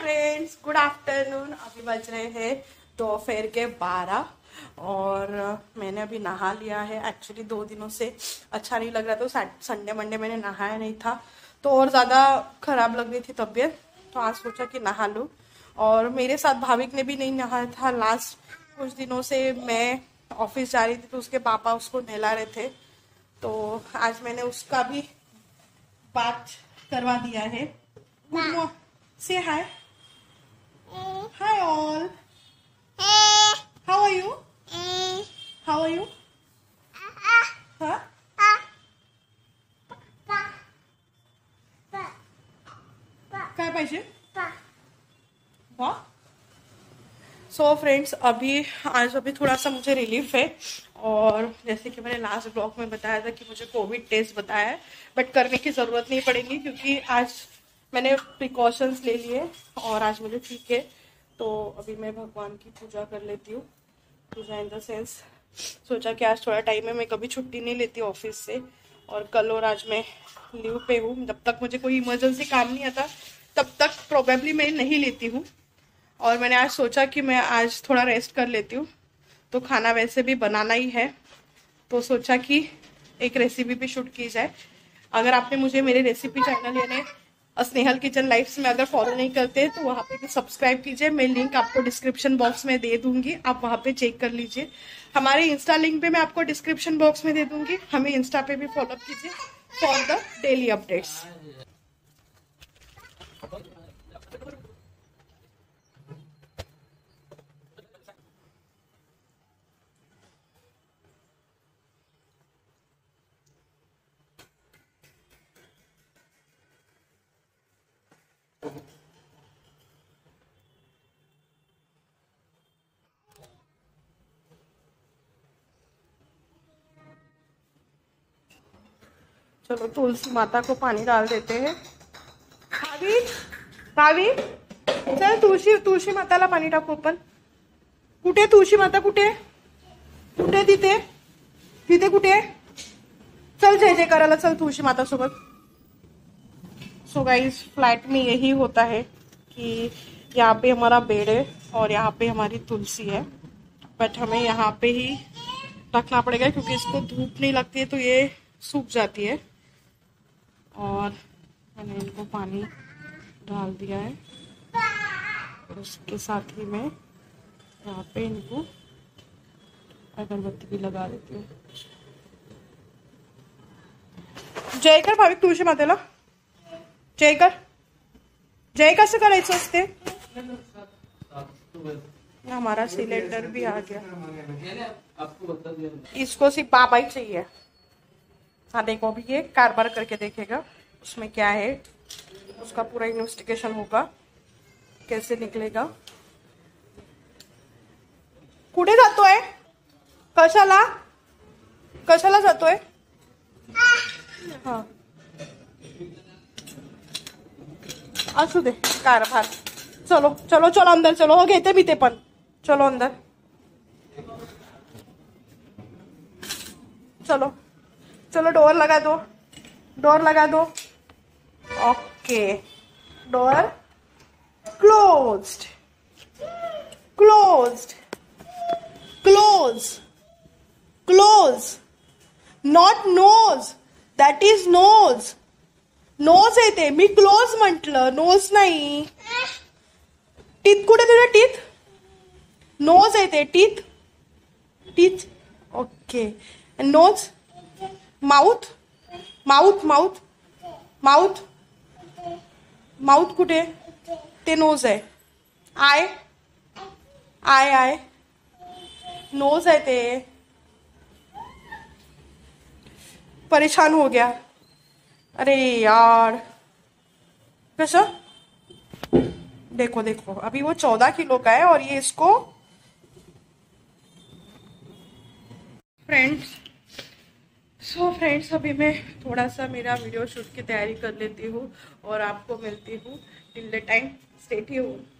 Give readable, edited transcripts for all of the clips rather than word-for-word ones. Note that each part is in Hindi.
Friends, good afternoon. अभी बज रहे हैं दोपहर के 12 और मैंने अभी नहा लिया है। एक्चुअली 2 दिनों से अच्छा नहीं लग रहा था, तो संडे मंडे मैंने नहाया नहीं था तो और ज़्यादा ख़राब लग रही थी तबीयत, तो आज सोचा कि नहा लूँ। और मेरे साथ भाविक ने भी नहीं नहाया था। लास्ट कुछ दिनों से मैं ऑफिस जा रही थी तो उसके पापा उसको नहला रहे थे, तो आज मैंने उसका भी बात करवा दिया है। से hi, hi all, how are you, how are you, हाँ काय पाहिजे वाह। सो फ्रेंड्स, अभी थोड़ा सा मुझे रिलीफ है। और जैसे कि मैंने लास्ट ब्लॉग में बताया था कि मुझे कोविड टेस्ट बताया है, बट करने की ज़रूरत नहीं पड़ेगी क्योंकि आज मैंने प्रिकॉशंस ले लिए और आज मुझे ठीक है। तो अभी मैं भगवान की पूजा कर लेती हूँ। पूजा इन द सेंस, सोचा कि आज थोड़ा टाइम है, मैं कभी छुट्टी नहीं लेती ऑफिस से और कल और आज मैं लीव पे हूँ। जब तक मुझे कोई इमरजेंसी काम नहीं आता तब तक प्रोबेबली मैं नहीं लेती हूँ। और मैंने आज सोचा कि मैं आज थोड़ा रेस्ट कर लेती हूँ, तो खाना वैसे भी बनाना ही है, तो सोचा कि एक रेसिपी भी शूट की जाए। अगर आपने मुझे मेरे रेसिपी चैनल यानी स्नेहल किचन लाइफ्स में अगर फॉलो नहीं करते तो वहाँ पे भी सब्सक्राइब कीजिए। मैं लिंक आपको डिस्क्रिप्शन बॉक्स में दे दूंगी, आप वहाँ पे चेक कर लीजिए। हमारे इंस्टा लिंक पे मैं आपको डिस्क्रिप्शन बॉक्स में दे दूंगी, हमें इंस्टा पे भी फॉलो कीजिए फॉर द डेली अपडेट्स। चलो तुलसी माता को पानी डाल देते हैं। भाभी, भाभी, चल तुळशी तुळशी माताला पाणी टाकू आपण। कुठे तुळशी माता, कुठे कुठे तिथे तिथे कुठे? चल जय जय करायला चल तुळशी माता सोबत। सो गाइस, फ्लैट में यही होता है कि यहाँ पे हमारा बेड है और यहाँ पे हमारी तुलसी है, बट हमें यहाँ पे ही रखना पड़ेगा क्योंकि इसको धूप नहीं लगती है तो ये सूख जाती है। और मैंने इनको पानी डाल दिया है और उसके साथ ही मैं यहाँ पे इनको अगरबत्ती भी लगा देती हूँ। जय कर भाविक तुळशी मातेला, जय कर। जय कसं करायचं असते? हमारा सिलेंडर भी आ गया, इसको सिर्फ बाबा ही चाहिए। हाँ देखो, अभी ये कारबार करके देखेगा उसमें क्या है, उसका पूरा इन्वेस्टिगेशन होगा कैसे निकलेगा। कुठे जातोय, कशाला कशाला जातोय? हाँ असू दे कारभार। चलो चलो चलो अंदर चलो, हो घेते मी ते पण, चलो अंदर चलो चलो। डोर लगा दो, डोर लगा दो। Okay, door closed, closed, close, close. Not nose, that is nose, nose आहे ते, मी क्लोज म्हटलं, नोज नाही। टीथ कुठे तुझे, टीथ? नोज आहे ते, teeth, teeth. Okay, nose, mouth, mouth, mouth, mouth, mouth कुठे? ते नोज आहे। आय, आय, आय, नोज आहे ते। परेशान हो गया, अरे यार कैसा। देखो देखो, अभी वो 14 किलो का है और ये इसको। फ्रेंड्स, अभी मैं थोड़ा सा मेरा वीडियो शूट की तैयारी कर लेती हूँ और आपको मिलती हूँ। Till the time stay tuned.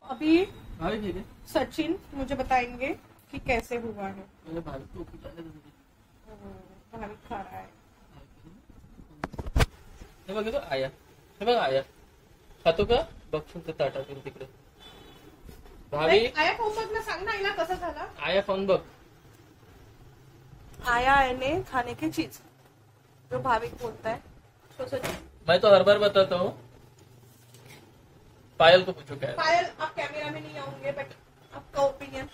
अभी ठीक है। सचिन मुझे बताएंगे कि कैसे हुआ है। भाभी खा रहा है। हे बघ आया, हे बघ आया खातो का बघ ताटातून तिकडे. भाभी आया खाऊन बघ ना, सांग ना आईला कसं झालं. आया खाऊन बघ. आया ने खाने की चीज जो भाभी बोलता है. तो सचिन मैं तो हर बार बताता हूँ. पायल को पूछो क्या है. पायल आप कैमरा में नहीं आऊंगे बट आपका ओपिनियन.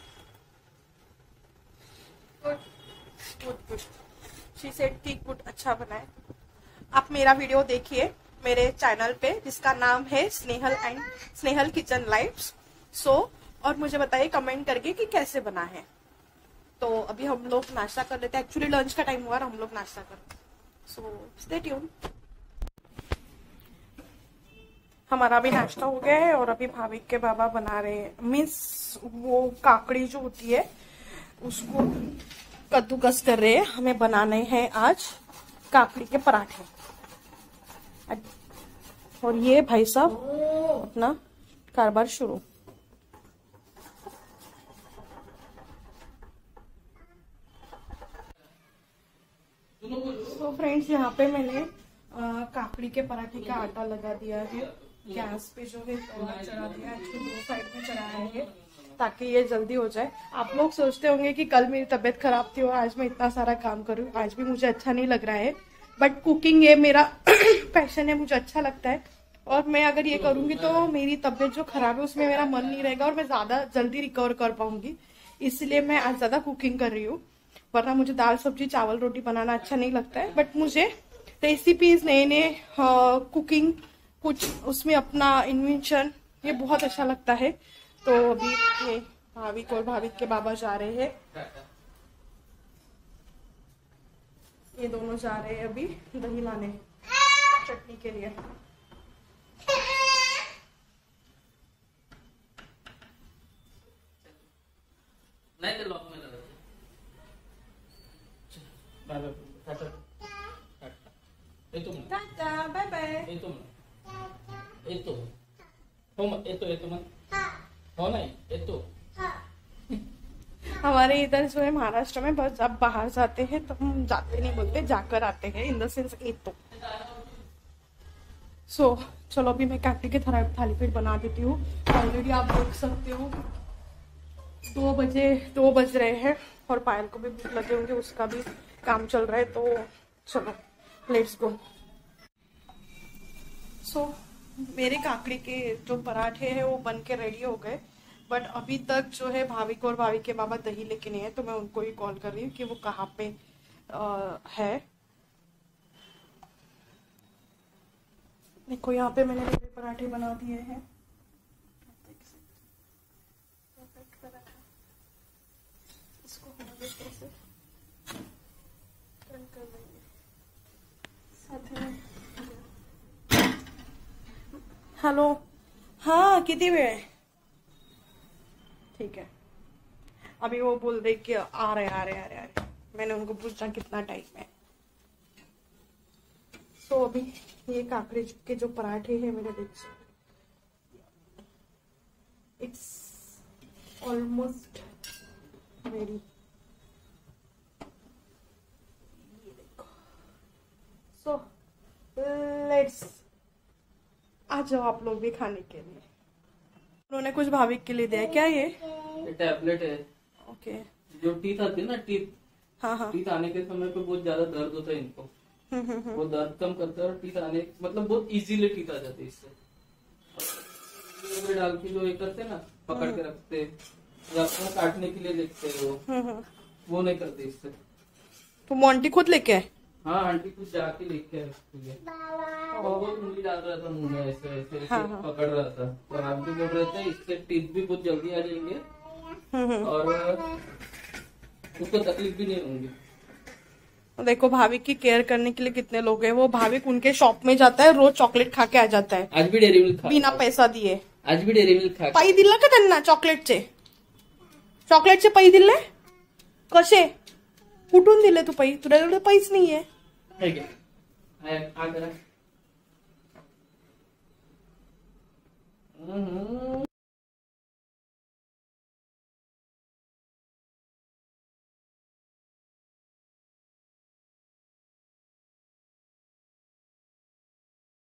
गुड. शी सेड कि गुड, अच्छा बनाए. आप मेरा वीडियो देखिए मेरे चैनल पे जिसका नाम है स्नेहल किचन लाइफ्स. और मुझे बताइए कमेंट करके कि कैसे बना है. तो अभी हम लोग नाश्ता कर लेते हैं. एक्चुअली लंच का टाइम हुआ और हम लोग नाश्ता कर रहे हैं. So stay tuned. हमारा भी नाश्ता हो गया है और अभी भाभी के बाबा बना रहे हैं. मीन्स वो काकड़ी जो होती है उसको कद्दूकस कर रहे हैं. हमें बनाने हैं आज काकड़ी के पराठे. और ये भाई साहब अपना कारोबार शुरू. तो फ्रेंड्स यहाँ पे मैंने काकड़ी के पराठे का आटा लगा दिया है. गैस पे जो है चढ़ा दिया है. एक्चुअली 2 साइड में चढ़ाया है ताकि ये जल्दी हो जाए. आप लोग सोचते होंगे कि कल मेरी तबीयत खराब थी और आज मैं इतना सारा काम करूँ. आज भी मुझे अच्छा नहीं लग रहा है बट कुकिंग ये मेरा पैशन है, मुझे अच्छा लगता है. और मैं अगर ये करूंगी तो मेरी तबीयत जो खराब है उसमें मेरा मन नहीं रहेगा और मैं ज्यादा जल्दी रिकवर कर पाऊंगी. इसलिए मैं आज ज्यादा कुकिंग कर रही हूँ. वरना मुझे दाल सब्जी चावल रोटी बनाना अच्छा नहीं लगता है. बट मुझे रेसिपीज नए कुकिंग कुछ उसमें अपना इन्वेंशन ये बहुत अच्छा लगता है. तो अभी ये भाभी को और भाभी के बाबा जा रहे हैं. ये दोनों जा रहे हैं अभी दही लाने चटनी के लिए. नहीं तो लॉक में लगा. Tata bye bye. हमारे इधर जो है महाराष्ट्र में बस जब बाहर जाते हैं तो हम जाते नहीं बोलते, जाकर आते हैं. इन द सेंस एतो. सो चलो अभी मैं काकड़ी के थाली पीठ बना देती हूँ. ऑलरेडी आप देख सकते हो 2 बज रहे हैं और पायल को भी भूख लगे होंगे, उसका भी काम चल रहा है. तो चलो लेट्स गो. सो मेरे काकड़ी के जो पराठे हैं वो बन के रेडी हो गए. बट अभी तक जो है भाभी को और भाभी के बाबा दही लेके नहीं है. तो मैं उनको ही कॉल कर रही हूँ कि वो कहाँ पे है. देखो यहाँ पे मैंने मेरे पराठे बना दिए हैं. इसको हम कैसे टर्न कर देंगे साथ में. हेलो. हाँ कितनी वेळ. ठीक है. अभी वो बोल रहे कि आ रहे. मैंने उनको पूछा कितना टाइम है. तो अभी ये काकड़ी के जो पराठे हैं मेरे देख इट्स ऑलमोस्ट रेडी. ये देखो. सो लेट्स आ जाओ आप लोग भी खाने के लिए. उन्होंने कुछ भाभी के लिए दिया. क्या ये टैबलेट है. ओके. जो टीथ आती है ना, टीथ. हाँ. टीथ आने के समय पे बहुत ज्यादा दर्द होता है इनको. वो दर्द कम करता है और टीथ आने मतलब बहुत इजीली टीथ आ जाती है इससे. डाल के जो ये करते ना पकड़ के रखते काटने के लिए देखते हैं वो नहीं करते इससे. तो मोंटी खुद लेके आए. हाँ आंटी कुछ जाके लेके आए. वो उंगली डाल रहा था मुंह में ऐसे पकड़ रहा था. तो आप भी बोल रहे थे इससे टीथ भी बहुत जल्दी आ जाएंगे और उसको तकलीफ भी नहीं होंगी. देखो भाभी की केयर करने के लिए कितने लोग हैं. वो भाभी उनके शॉप में जाता है, रोज चॉकलेट खा के आ जाता है. आज भी डेरी मिल्क बिना पैसा दिए. आज भी डेरी मिल्क खा. पाई दिला का त्यांना चॉकलेटचे पै दिले कसे. कुठून दिले तू पै. तुझ्याकडे पैच नाहीये.